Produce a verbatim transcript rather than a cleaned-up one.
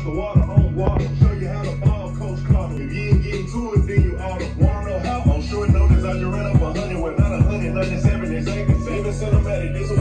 the water on water. Show you how to ball, Coach Carter. If you ain't getting to it, then you oughta. Wanna know how? On short notice, I just ran up a hundred with not a hundred, ninety-seven, it's acres. Even cinematic, this